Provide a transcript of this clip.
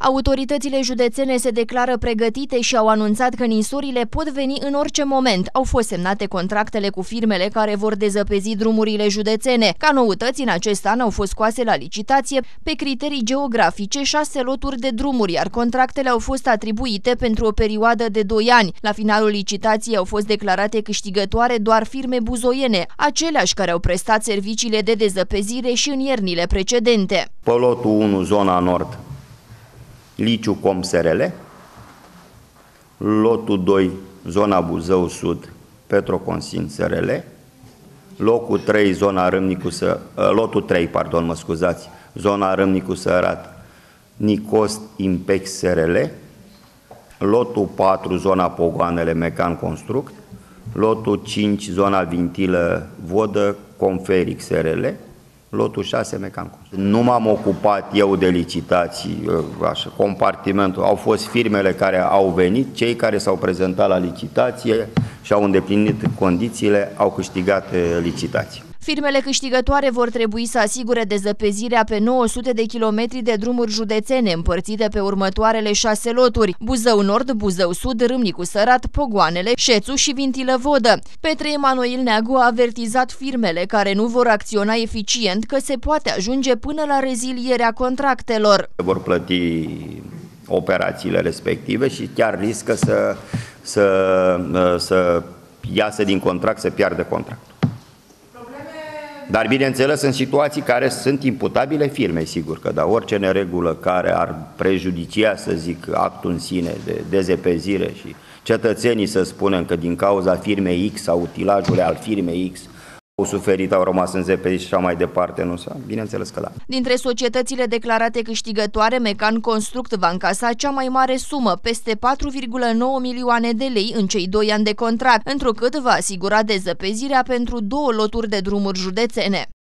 Autoritățile județene se declară pregătite și au anunțat că ninsorile pot veni în orice moment. Au fost semnate contractele cu firmele care vor dezăpezi drumurile județene. Ca noutăți, în acest an au fost scoase la licitație pe criterii geografice 6 loturi de drumuri, iar contractele au fost atribuite pentru o perioadă de 2 ani. La finalul licitației au fost declarate câștigătoare doar firme buzoiene, aceleași care au prestat serviciile de dezăpezire și în iernile precedente. Pe lotul 1, zona nord, Liciu.com SRL, lotul 2, zona Buzău Sud, Petroconsin SRL, lotul 3, zona Râmnicu Sărat, Nicost Impex SRL, lotul 4, zona Pogoanele Mecan Construct, lotul 5, zona Vintilă Vodă, Conferic SRL, lotul 6, Mecan Construct. Nu m-am ocupat eu de licitații, așa, compartimentul. Au fost firmele care au venit, cei care s-au prezentat la licitație și au îndeplinit condițiile, au câștigat licitații. Firmele câștigătoare vor trebui să asigure dezăpezirea pe 900 de kilometri de drumuri județene, împărțite pe următoarele 6 loturi: Buzău Nord, Buzău Sud, Râmnicu Sărat, Pogoanele, Șețu și Vintilă Vodă. Petre Emanuel Neagu a avertizat firmele care nu vor acționa eficient că se poate ajunge până la rezilierea contractelor. Vor plăti operațiile respective și chiar riscă să iasă din contract, să piardă contractul. Dar, bineînțeles, în situații care sunt imputabile firmei, sigur că da, orice neregulă care ar prejudicia, să zic, actul în sine de dezăpezire și cetățenii să spunem că din cauza firmei X sau utilajurile al firmei X au suferit, au rămas înzăpeziți și așa mai departe, nu? Bineînțeles că da. Dintre societățile declarate câștigătoare, Mecan Construct va încasa cea mai mare sumă, peste 4,9 milioane de lei în cei 2 ani de contract, întrucât va asigura dezăpezirea pentru 2 loturi de drumuri județene.